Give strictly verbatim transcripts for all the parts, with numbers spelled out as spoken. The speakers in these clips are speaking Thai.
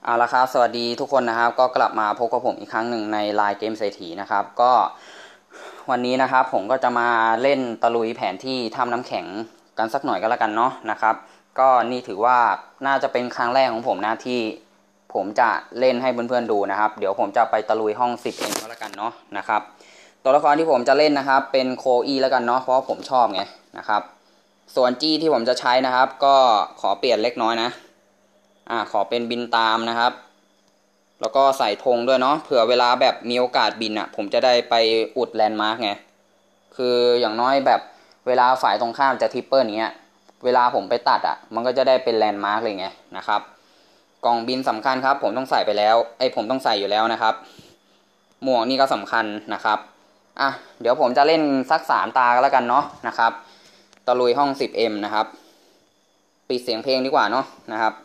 เอาละครับสวัสดีทุกคนนะครับก็กลับมาพบกับผมอีกครั้งหนึ่งในไลน์เกมเศรษฐีนะครับก็วันนี้นะครับผมก็จะมาเล่นตะลุยแผนที่ถ้ำน้ำแข็งกันสักหน่อยก็แล้วกันเนาะนะครับก็นี่ถือว่าน่าจะเป็นครั้งแรกของผมนะที่ผมจะเล่นให้เพื่อนๆดูนะครับเดี๋ยวผมจะไปตะลุยห้องสิบเองก็แล้วกันเนาะนะครับตัวละครที่ผมจะเล่นนะครับเป็นโคอีแล้วกันเนาะเพราะผมชอบไงนะครับส่วนจี้ที่ผมจะใช้นะครับก็ขอเปลี่ยนเล็กน้อยนะอ่าขอเป็นบินตามนะครับแล้วก็ใส่ธงด้วยเนาะเผื่อเวลาแบบมีโอกาสบินอ่ะผมจะได้ไปอุดแลนด์มาร์กไงคืออย่างน้อยแบบเวลาฝ่ายตรงข้ามจะทริปเปิลเงี้ยเวลาผมไปตัดอ่ะมันก็จะได้เป็นแลนด์มาร์กเลยไงนะครับกล่องบินสำคัญครับผมต้องใส่ไปแล้วไอ้ผมต้องใส่อยู่แล้วนะครับหมวกนี่ก็สำคัญนะครับอ่ะเดี๋ยวผมจะเล่นสักสามตาก็แล้วกันเนาะนะครับตะลุยห้อง สิบเอ็ม นะครับปิดเสียงเพลงดีกว่าเนาะนะครับ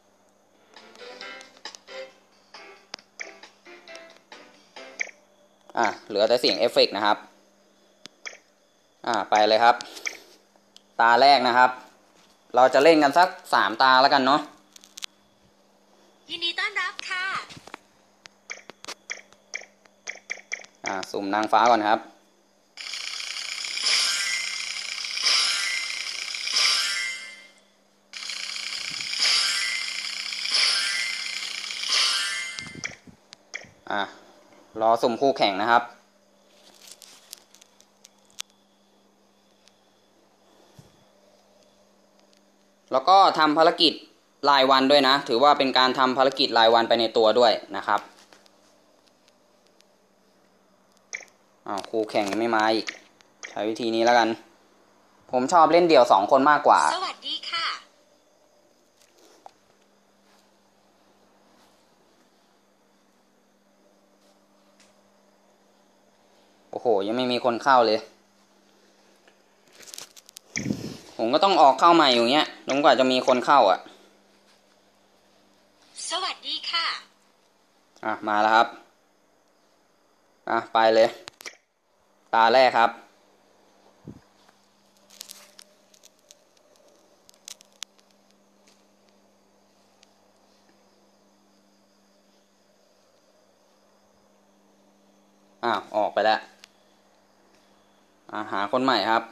อ่ะเหลือแต่เสียงเอฟเฟกต์นะครับอ่ะไปเลยครับตาแรกนะครับเราจะเล่นกันสักสามตาแล้วกันเนาะยินดีต้อนรับค่ะอ่ะสุ่มนางฟ้าก่อนครับอ่ะรอสุ่มคู่แข่งนะครับแล้วก็ทำภารกิจรายวันด้วยนะถือว่าเป็นการทำภารกิจรายวันไปในตัวด้วยนะครับอ้าวคู่แข่งไม่มาอีกใช้วิธีนี้แล้วกันผมชอบเล่นเดี่ยวสองคนมากกว่าสวัสดีค่ะโอ้โหยังไม่มีคนเข้าเลยผมก็ต้องออกเข้าใหม่อยู่เงี้ยจนกว่าจะมีคนเข้าอ่ะสวัสดีค่ะอ่ะมาแล้วครับอ่ะไปเลยตาแรกครับอ้าวออกไปแล้วอ่ะหาคนใหม่ครับ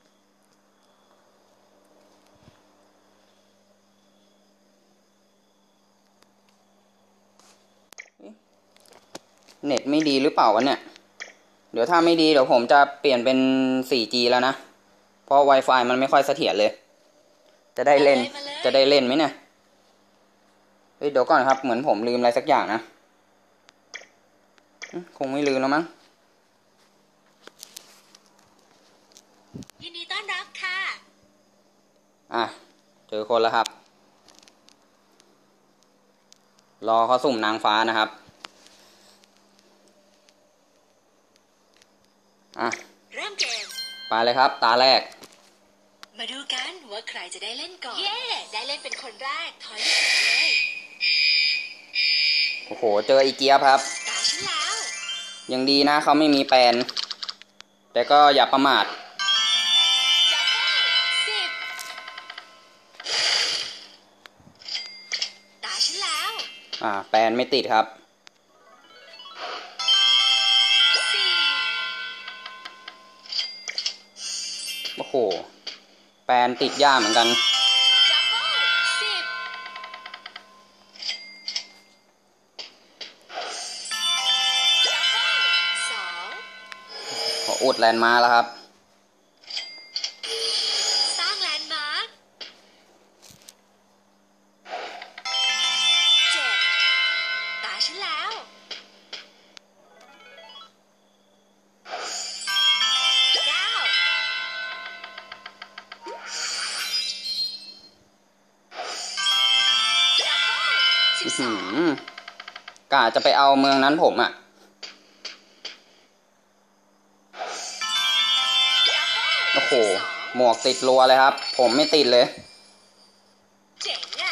เน็ตไม่ดีหรือเปล่าวะเนี่ยเดี๋ยวถ้าไม่ดีเดี๋ยวผมจะเปลี่ยนเป็น โฟร์จี แล้วนะเพราะ Wi-Fi มันไม่ค่อยเสถียรเลยจะได้เล่นจะได้เล่นไหมเนี่ยเฮ้ยเดี๋ยวก่อนครับเหมือนผมลืมอะไรสักอย่างนะคงไม่ลืมแล้วมั้งยินดีต้อนรับค่ะอ่ะเจอคนแล้วครับรอเขาสุ่มนางฟ้านะครับอ่ะเริ่มเกมไปเลยครับตาแรกมาดูกันว่าใครจะได้เล่นก่อนเย้ได้เล่นเป็นคนแรกถอยลูกศรเลยโอ้โหเจออีเกียบครับตาฉันแล้วยังดีนะเขาไม่มีแปลนแต่ก็อย่าประมาทสิบตาฉันแล้วอ่าแปลนไม่ติดครับสี่โอ้โหแปลนติดยากเหมือนกันสิบสองขออุดแลนด์มาแล้วครับสร้างแลนด์มาร์คเจ็ดตาฉันแล้วเก้าสิบสองกะจะไปเอาเมืองนั้นผมอ่ะโอ้โหหมวกติดรัวเลยครับผมไม่ติดเลยเจ๋งอ่ะ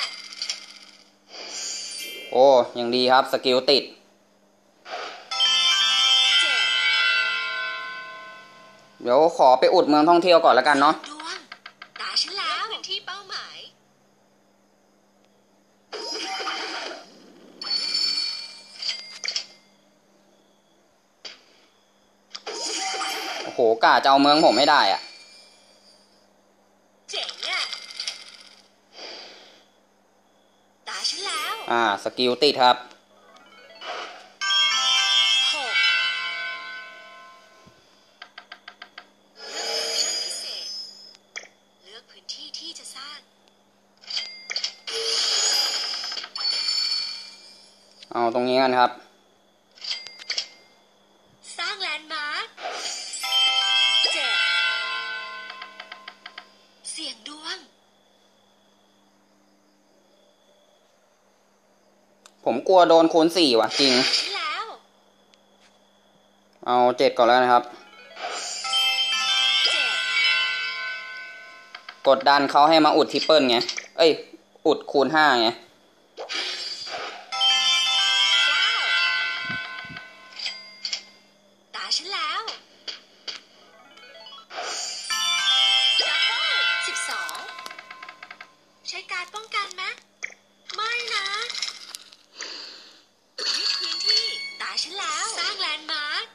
โอ้ยังดีครับสกิลติดเดี๋ยวขอไปอุดเมืองท่องเที่ยวก่อนแล้วกันเนาะดวงตาฉันแล้วพื้นที่เป้าหมายโหกะจะเอาเมืองผมไม่ได้อ่ะเจ๋งอ่ะตาฉันแล้วอ่าสกิลติดครับหกเลือกพื้นที่ที่จะสร้างเอาตรงนี้กันครับสร้างแลนด์มาร์คเจ็ดเสี่ยงดวงผมกลัวโดนคูณสี่ว่ะจริงแล้วเอาเจ็ดก่อนแล้วนะครับเจ็ดกดดันเขาให้มาอุดทริปเปิลไงเอ้ยอุดคูณห้าไงตาฉันแล้วสิบสองใช้การป้องกันไหมไม่นะยึดพื้นที่ตาฉันแล้วสร้างแลนด์มาร์ค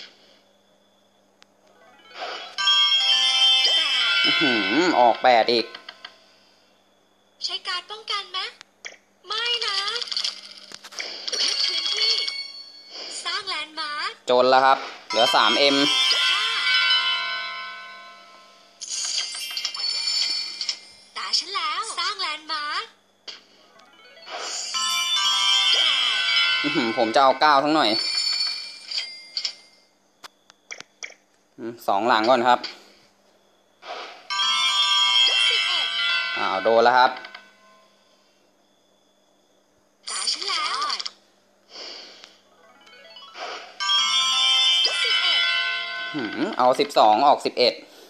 แปดอื้อหือออกแปดอีกใช้การป้องกันไหมไม่นะยึดพื้นที่สร้างแลนด์มาร์คจนแล้วครับเหลือ สามเอ็มตาฉันแล้วสร้างแลนด์มาร์คอื้อหือผมจะเอาเก้าทั้งหน่อยสองหลังก่อนครับอ้าวโดนแล้วครับตาฉันแล้วหืมเอาสิบสองออกสิบเอ็ด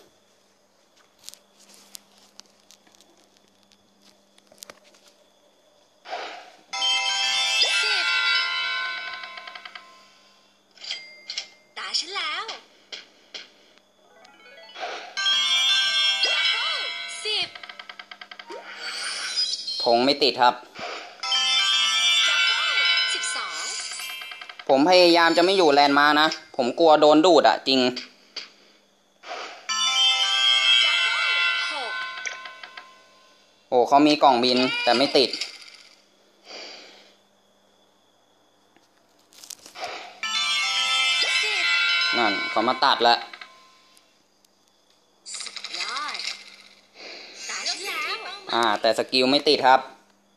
ตาฉันแล้วสิบธงไม่ติดครับสิบสองผมพยายามจะไม่อยู่แลนด์มาร์คนะผมกลัวโดนดูดอะจริงหกโอ้เขามีกล่องบินแต่ไม่ติดสิบนั่นเขามาตัดแล้วสุดยอดตาฉันแล้วอ่าแต่สกิลไม่ติดครับ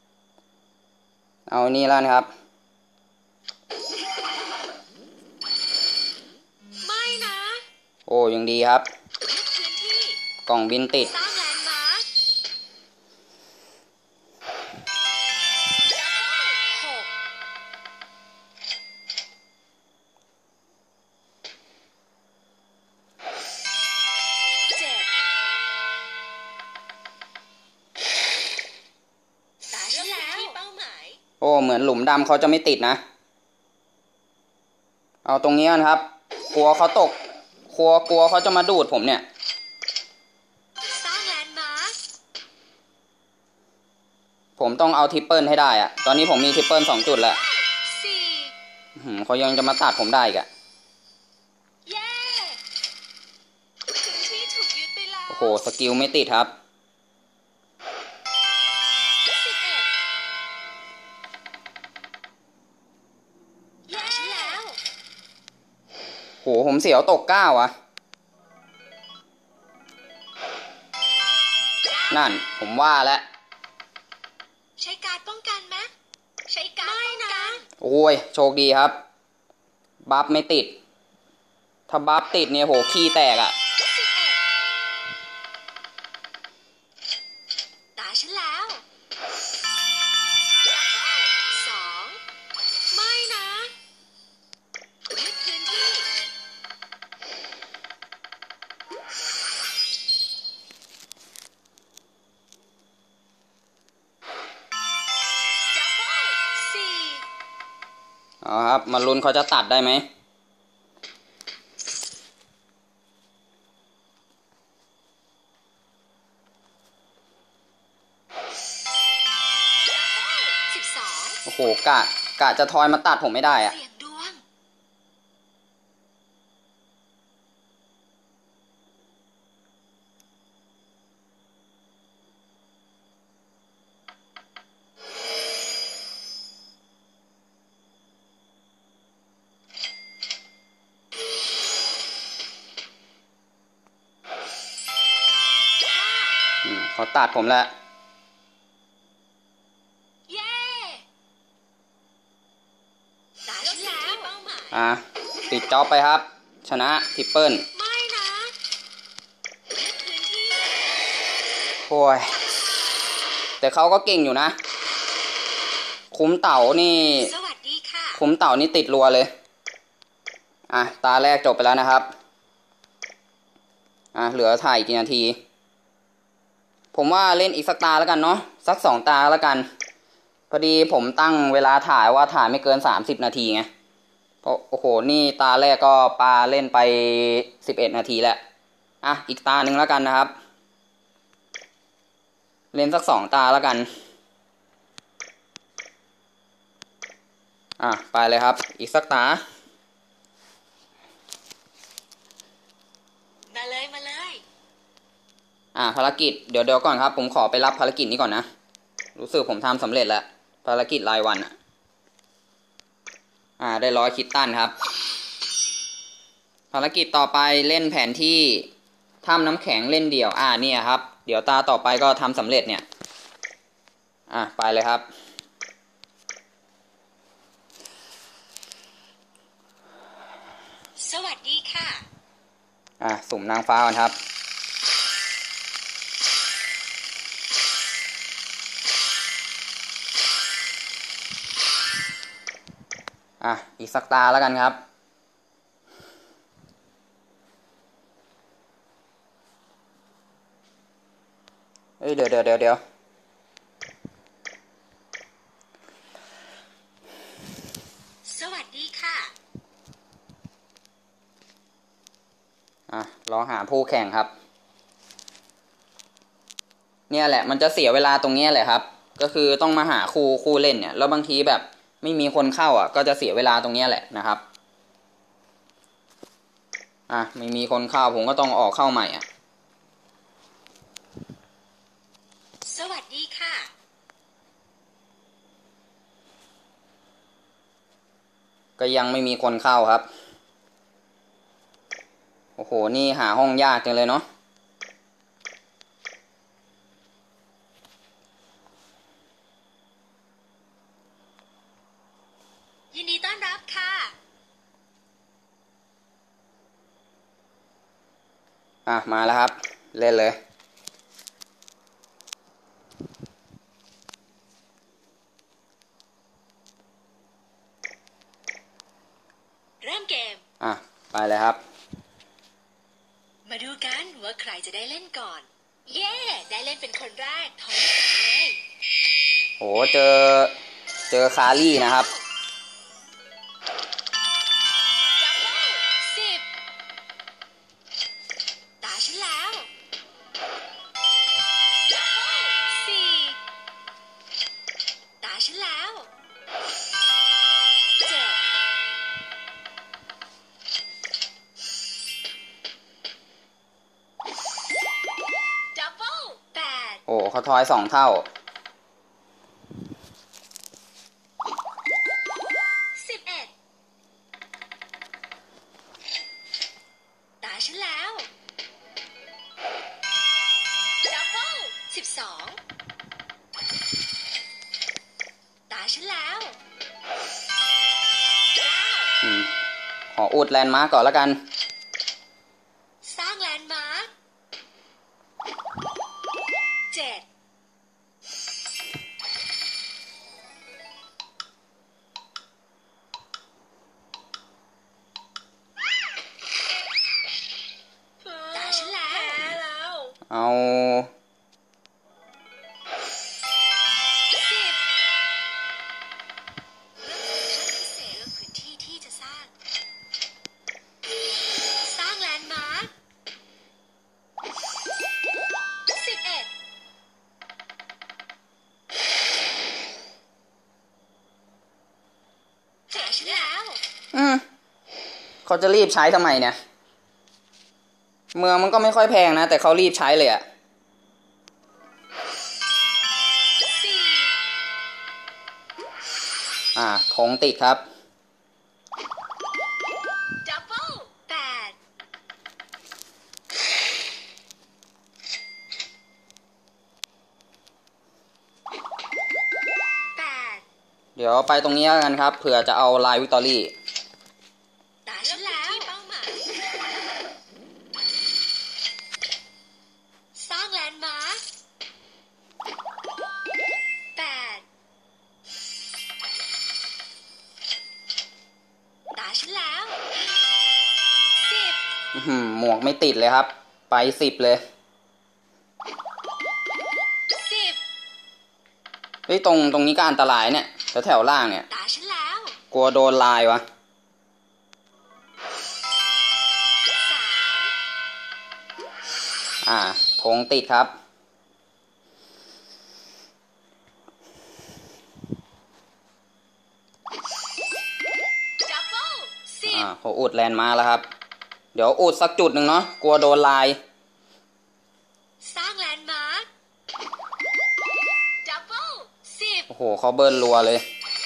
เอานี่แล้วนะครับไม่นะโอ้ยังดีครับยึดพื้นที่กล่องบินติดสร้างแลนด์มาร์คหกเจ็ดตาฉันแล้วที่เป้าหมายโอ้เหมือนหลุมดำเขาจะไม่ติดนะเอาตรงนี้กันครับกลัวเขาตกกลัวกลัวเขาจะมาดูดผมเนี่ยสร้างแลนด์มาร์คผมต้องเอาทริปเปิลให้ได้อะตอนนี้ผมมีทริปเปิลสองจุดแล้วสี่หืมเขายังจะมาตัดผมได้อีกอะเย้พื้นที่ถูกยึดไปแล้วโอ้โหสกิลไม่ติดครับสิบเอ็ดตาฉันแล้วโหผมเสียวตกเก้าอะนั่นผมว่าแล้วใช้การป้องกันไหมใช้การป้องกันโอ้ยโชคดีครับบัฟไม่ติดถ้าบัฟติดเนี่ยโหขี้แตกอะสิบเอ็ดตาฉันแล้วสองไม่นะยึดพื้นที่ดับเบิ้ลสี่เอาครับมาลุ้นเขาจะตัดได้ไหมสิบสองโอ้โหกะกะจะทอยมาตัดผมไม่ได้อะเสี่ยงดวงเขาตัดผมแล้วเย้ตาฉันแล้วเป้าหมายอ่ะปิดจ็อบไปครับชนะทริปเปิลไม่นะพื้นที่โอ้ยแต่เขาก็เก่งอยู่นะคุ้มเต่านี่สวัสดีค่ะคุ้มเต่านี่ติดรัวเลยอ่ะตาแรกจบไปแล้วนะครับอ่ะเหลือถ่ายกี่นาทีผมว่าเล่นอีกสักตาแล้วกันเนาะสักสองตาแล้วกันพอดีผมตั้งเวลาถ่ายว่าถ่ายไม่เกินสามสิบนาทีไงเพราะโอ้โหนี่ตาแรกก็ปาเล่นไปสิบเอ็ดนาทีแล้วอ่ะอีกตาหนึ่งแล้วกันนะครับเล่นสักสองตาแล้วกันอ่ะไปเลยครับอีกสักตามาเลยมาเลยอ่ะภารกิจเดี๋ยวเดี๋ยวก่อนครับผมขอไปรับภารกิจนี้ก่อนนะรู้สึกผมทำสำเร็จแล้วภารกิจรายวันอ่ะอ่าได้ร้อยคิตตันครับภารกิจต่อไปเล่นแผนที่ถ้ำน้ำแข็งเล่นเดี่ยวอ่าเนี่ยครับเดี๋ยวตาต่อไปก็ทำสำเร็จเนี่ยอ่ะไปเลยครับสวัสดีค่ะอ่ะสุ่มนางฟ้าก่อนครับอ่ะอีกสักตาแล้วกันครับเอ้ยเดี๋ยวเดี๋ยวเดี๋ยวเดี๋ยวสวัสดีค่ะอ่ะลองหาผู้แข่งครับเนี่ยแหละมันจะเสียเวลาตรงนี้แหละครับก็คือต้องมาหาคู่คู่เล่นเนี่ยแล้วบางทีแบบไม่มีคนเข้าอ่ะก็จะเสียเวลาตรงนี้แหละนะครับอ่ะไม่มีคนเข้าผมก็ต้องออกเข้าใหม่อ่ะสวัสดีค่ะก็ยังไม่มีคนเข้าครับโอ้โหนี่หาห้องยากจังเลยเนาะยินดีต้อนรับค่ะอ่ะมาแล้วครับเล่นเลยเริ่มเกมอ่ะไปเลยครับมาดูกันว่าใครจะได้เล่นก่อนเย้ได้เล่นเป็นคนแรกถอยเลยโหเจอเจอคารี่นะครับจับเบ้าสิบตาฉันแล้วจับเบ้าสี่ตาฉันแล้วเจ็ดดับเบิลแปดโอ้เขาทอยสองเท่าสิบเอ็ดตาฉันแล้วดับเบิลสิบสองตาฉันแล้วเก้าอืมขออุดแลนด์มาร์กก่อนแล้วกันสร้างแลนด์มาร์คเจ็ดตาฉันแล้วเอาสิบเริ่มพิเศษเรื่องพื้นที่ที่จะสร้างสร้างแลนด์มาร์คสิบเอ็ดตาฉันแล้วอืมเขาจะรีบใช้ทำไมเนี่ยเมืองมันก็ไม่ค่อยแพงนะแต่เขารีบใช้เลยอะสี่อ่าธงติดครับดับเบิลแปดเดี๋ยวไปตรงนี้แล้วกันครับเผื่อจะเอาลายวิกตอรี่ตาฉันแล้วเป้าหมายสร้างแลนด์มาร์คแปดตาฉันแล้วสิบหมวกไม่ติดเลยครับไปสิบเลยสิบเฮ้ยตรงตรงนี้ก็อันตรายเนี่ยแถวแถวล่างเนี่ยตาฉันแล้วกลัวโดนลายวะอ่าธงติดครับอ่าโหอุดแลนด์มาแล้วครับเดี๋ยวอุดสักจุดหนึ่งเนาะกลัวโดนลายสร้างแลนด์มาร์คดับเบิลสิบโอ้โหเขาเบิร์นรัวเลย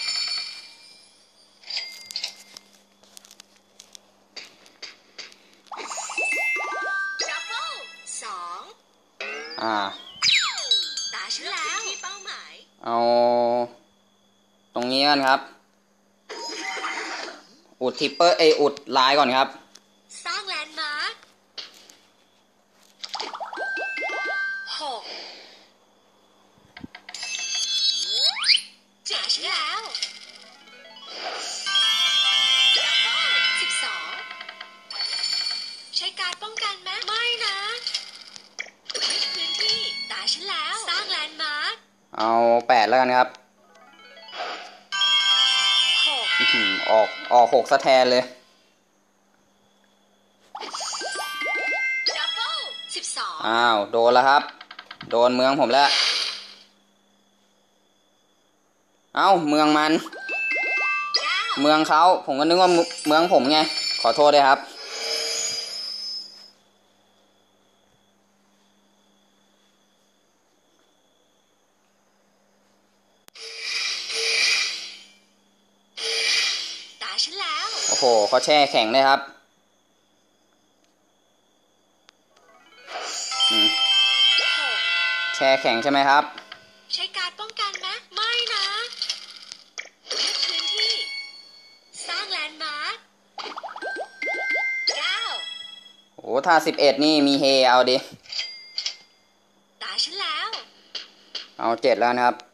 ดับเบิลสองอ่าตาฉันแล้วที่เป้าหมายเอาตรงนี้กันครับอุดทิปเปอร์เออุดลายก่อนครับสร้างแลนด์มาร์คหกจ๋าฉันแล้วสิบสองใช้การป้องกันไหมไม่นะพื้นที่ตาฉันแล้วสร้างแลนด์มาร์คเอาแปดแล้วกันครับออกออกหกสะแทนเลยสิบสองอ้าวโดนแล้วครับโดนเมืองผมแล้วเอ้าเมืองมันเมืองเขาผมก็นึกว่าเมืองผมไงขอโทษด้วยครับตาฉันแล้วโอ้โหเขาแช่แข็งเลยครับแช่แข็งใช่ไหมครับใช้การป้องกันไหมไม่นะพื้นที่สร้างแลนด์มาร์คเก้าโอ้ถ้าสิบเอ็ดนี่มีเฮเอาดิตาฉันแล้วเอาเจ็ดแล้วนะครับ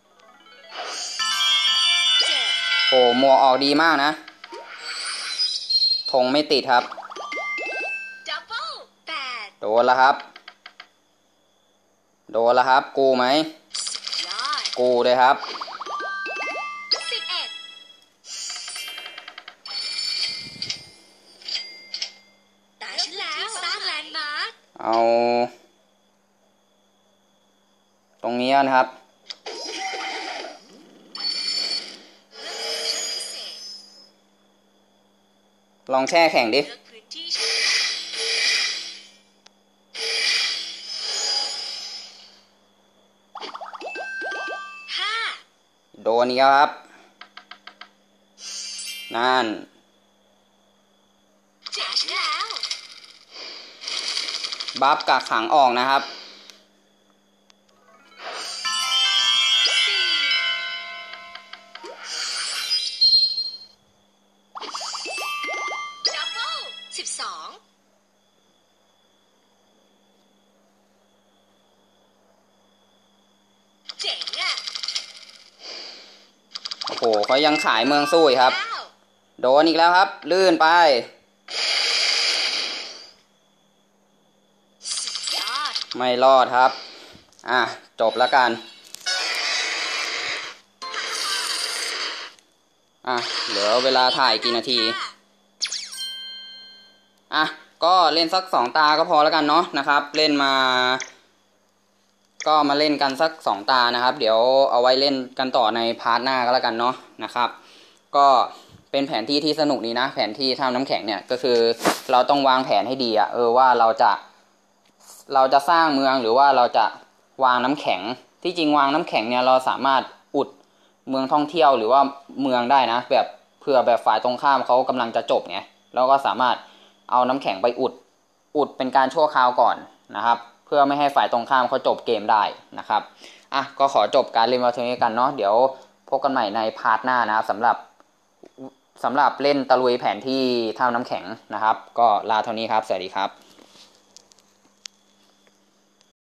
เจ็ดโอ้หมวกออกดีมากนะธงไม่ติดครับดับเบิลแปดโดนแล้วครับโดนแล้วครับกูไหมกูเลยครับสิบเอ็ดตาฉันแล้วสร้างแลนด์มาร์คเอาตรงนี้นะครับลองแช่แข็งดิโดนนี้ครับนั่นบัฟกักขังออกนะครับสิบสองเจ๋งอ่ะโอ้โหเขายังขายเมืองสู้ครับโดนอีกแล้วครับลื่นไปไม่รอดครับอ่ะจบแล้วกันอ่ะเหลือเวลาถ่ายกี่นาทีอ่ะก็เล่นสักสองตาก็พอแล้วกันเนาะนะครับเล่นมาก็มาเล่นกันสักสองตานะครับเดี๋ยวเอาไว้เล่นกันต่อในพาร์ทหน้าก็แล้วกันเนาะนะครับก็เป็นแผนที่ที่สนุกดีนะแผนที่ถ้ำน้ำแข็งเนี่ยก็คือเราต้องวางแผนให้ดีอะเออว่าเราจะเราจะสร้างเมืองหรือว่าเราจะวางน้ำแข็งที่จริงวางน้ำแข็งเนี่ยเราสามารถอุดเมืองท่องเที่ยวหรือว่าเมืองได้นะแบบเผื่อแบบฝ่ายตรงข้ามเขากำลังจะจบไงแล้วก็สามารถเอาน้ำแข็งไปอุดอุดเป็นการชั่วคราวก่อนนะครับเพื่อไม่ให้ฝ่ายตรงข้ามเขาจบเกมได้นะครับอ่ะก็ขอจบการเล่นมาเท่านี้กันเนาะเดี๋ยวพบกันใหม่ในพาร์ทหน้านะครับสำหรับสำหรับเล่นตะลุยแผนที่ถ้ำน้ำแข็งนะครับก็ลาเท่านี้ครับสวัสดีครับ